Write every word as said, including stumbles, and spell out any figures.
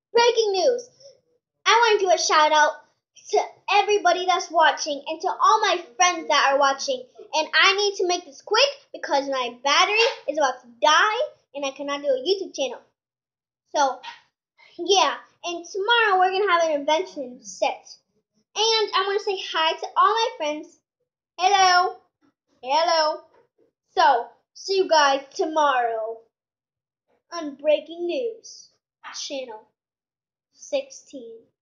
Breaking news. I want to give a shout out to everybody that's watching and to all my friends that are watching. And I need to make this quick because my battery is about to die and I cannot do a YouTube channel. So, yeah. And tomorrow we're going to have an invention set. And I want to say hi to all my friends. Hello. Hello. So, see you guys tomorrow on Breaking News, channel sixteen.